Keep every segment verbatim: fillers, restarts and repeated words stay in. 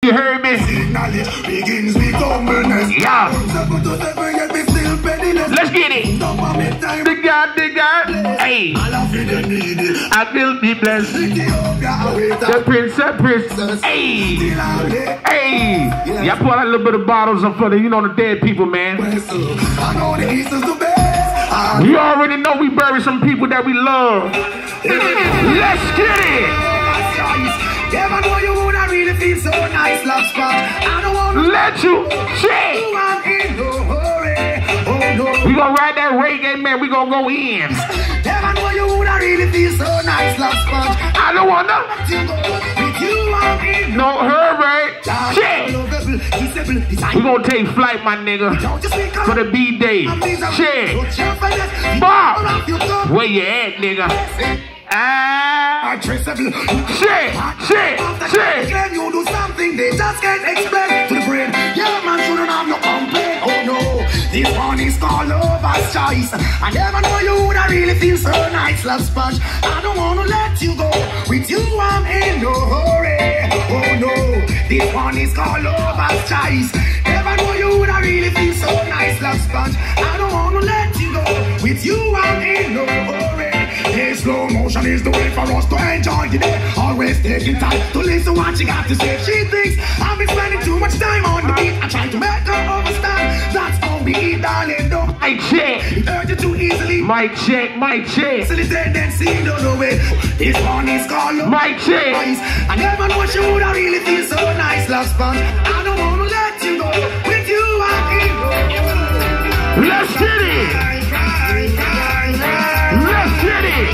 You heard me? Yeah. Let's get it. The God, the God. Hey. I will be blessed. The prince, the prince. Hey. Hey. Y'all pour a little bit of bottles up for the, you know, the dead people, man. We already know we bury some people that we love. Let's get it. Never know you would I really feel so nice, love spot. I don't want to let you shake. I'm in no hurry. Oh no. We gonna ride that reggae, man. We gonna go in. Never know you would I really feel so nice, love spot. I don't want to. With you, I'm in no hurry. Shake. We gonna take flight, my nigga, for the B-Day. Shake. Bob. Where you at, nigga? Ah, shit, shit, shit. You do something they just can't explain to the brain. Yeah, man, shouldn't have no complaint. Oh no, this one is called lover's choice. I never know you would I really feel so nice, love sponge. I don't wanna let you go. With you, I'm in no hurry. Oh no, this one is called lover's choice. Never know you would I really feel so nice, love sponge. I don't wanna let you go. With you, I'm in no hurry. Hey, slow motion is the way for us to enjoy the day. Always taking time to listen what she got to say. She thinks I've been spending too much time on the beat. I try to make her understand. That's all we eat, darling. Don't mic check. Urge you too easily. Mic check, mic check. Silly tendency, don't know it. This one is called mic check. I never know she would I really feel so nice, love sponge. I don't wanna let you go. With you, I'm in. Let's get it. Let's get it.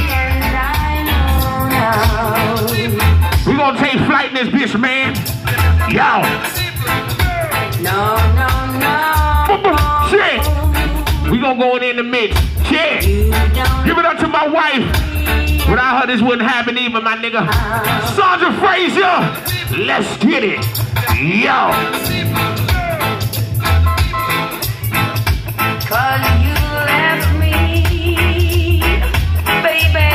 We gonna take flight in this bitch, man. Yo. No, no, no. Shit. We gonna go in the mix. Shit. Give it up to my wife. Without her, this wouldn't happen either, my nigga. Sandra Frazier. Let's get it. Yo. Cause you left me, baby,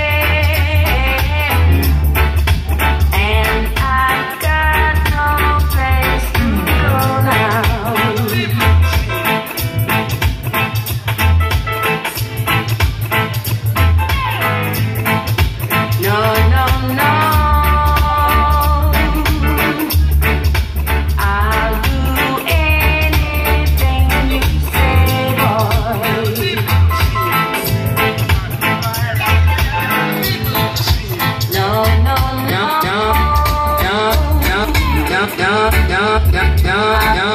and I got no place to go now. No, no, no. I'll do anything you say, boy. No, no, no, no, no, no, no, no, no, no, no, no.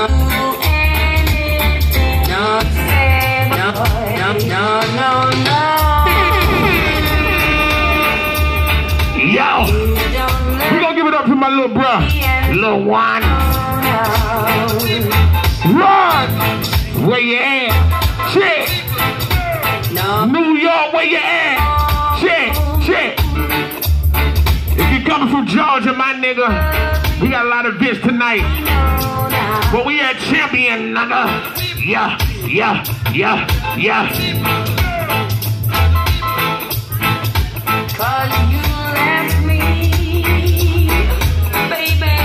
No, no, no, no, no, no. Yo. We gonna give it up to my little bro. Little one. Run. Where you at? Shit. No. New York, where you at? Shit, shit. If you're coming from Georgia, my nigga, we got a lot of events tonight. But we at Champion, nigga. Yeah, yeah, yeah, yeah. Cause you left me, baby,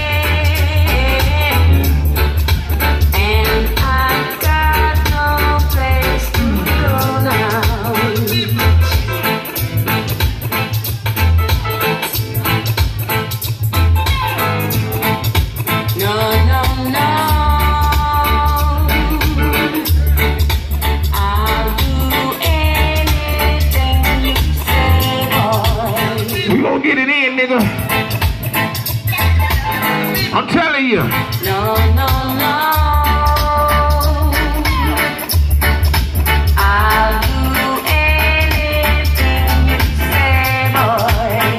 and I got no place to go now. No, no, no. I'll do anything you say, boy. We gonna get it in, nigga. I'm telling you. No, no, no. I'll do anything you say, boy.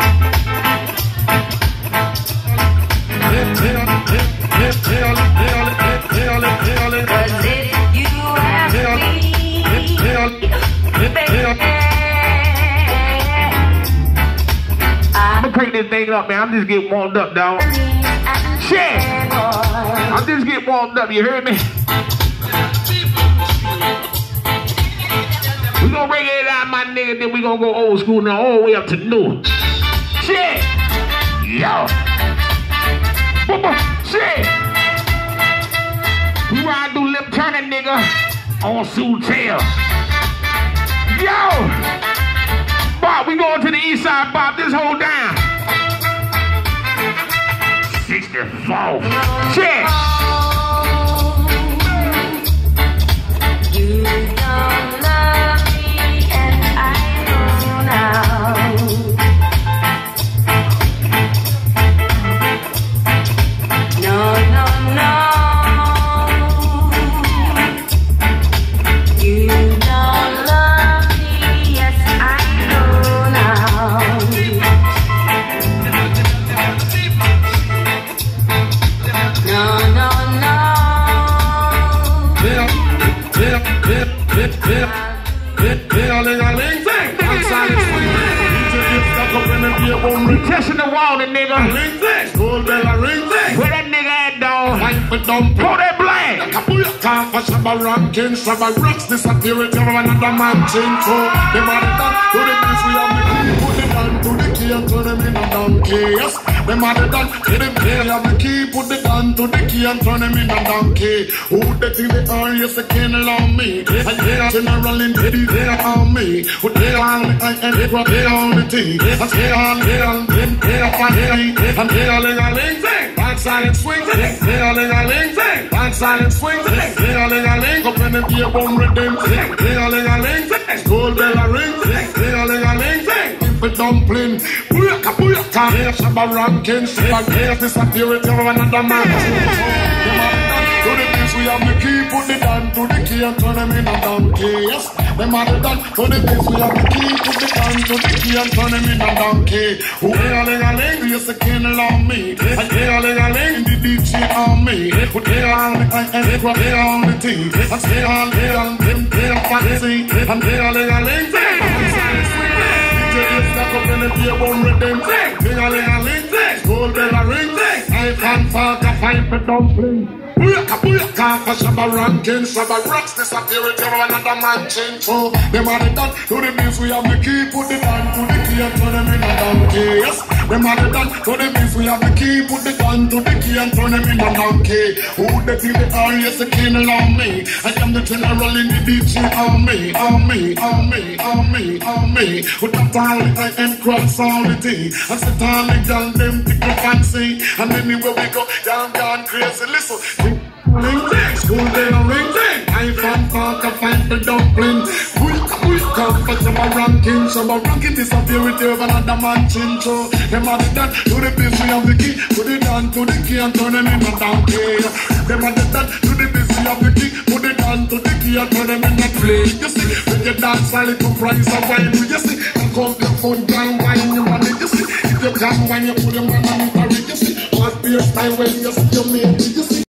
Cause if you have me, baby, I'm gonna crank this thing up, man. I'm just getting warmed up, dog. Shit. I'm just getting warmed up, you heard me? We gonna bring it out, my nigga, then we gonna go old school now, all the way up to new. Shit. Yo. Boom, on Sutil. Yo! Bob, we going to the east side, Bob. This whole down. sixty-four. Check. You don't love me, and I know now. No, no, no. You don't love me, yes, I know now. No, no, no. Yeah, yeah, yeah, yeah, yeah. Ling-a-ling-a-ling, zing. Outside it's free. D J gets stuck up in the beer boom. We testing the water, nigga. Ring, zing. Gold bell, a ring, zing. Where that nigga at, dog? Fight for dump. Pull that blank. Time for Shabba Rankin, Shabba Rocks, disappear it over another man change. So, them are the done to the beats we have the key, put it down to the key and turn them in a donkey. Yes, them are the done to the key, have the key, put it down to the key and turn them in a donkey. Who they think they are, yes, they can't allow me. And they are general in Teddy, they are on me. Who they are on the eye and they are they on the tea. And they are, they are, they are funny, and they are ling-a-ling, zing. Backside and swing, zing. They are ling-a-ling, zing. Backside and swing, zing. Ling-a-ling-a-ling, up in the beer boom rhythm, zing. Ling-a-ling-a-ling, zing. Gold bell a ring, zing. Ling-a-ling-a-ling, zing. Keep it dumpling, booyaka, booyaka. Here Shabba Rankin, Shabba Here disappear it over another man. To the beats we have the key, put it down to the key and turn them in a donkey. Yes, them are the done. To the beats we have the key, put it down to the key and turn them in a donkey. Who ling-a-ling-a-ling, yes, they can't allow me. And ling-a-ling-a-ling, the D J on me. Who they are on the eye and they are on the tea. And they are, they are, they are fancy. And they are ling-a-ling, zing. D J is stuck up in the beer boom rhythm, zing. Ling-a-ling-a-ling, zing. Gold bell a ring, zing. I can't talk a fight for dumpling. Booyaka, booyaka, for Shabba Rankin, Shabba Rocks, disappear it over another man change. So, them are the done to the beats, we have the key, put it down to the key and turn them in a donkey. Yes, them are the done to the beats, we have the key, put it down to the key and turn them in a donkey. Who they think they are, yes, they can't allow me. I am the general in the D J on me, on me, on me, on me, on me. With that all I am cross all the tea. I sit all the girl, them tickle fancy. And anywhere we go, down, down, crazy, listen. Ring ding, school bell a ring ding. I found part of find the dumpling. Booyaka, booyaka, for Shabba Rankin, Shabba Rankin disappear it over another man chin. So, them are the done to the beats we have the key, put it down to the key and turn them in a donkey. Them are the done to the beats we have the key, put it down to the key and turn them in a play. You see, when you dance a little price of wine, you see, and come your phone down wine you want it. You see, if you can wine you put your man on it, you see, what beer style when you see your mate, you see.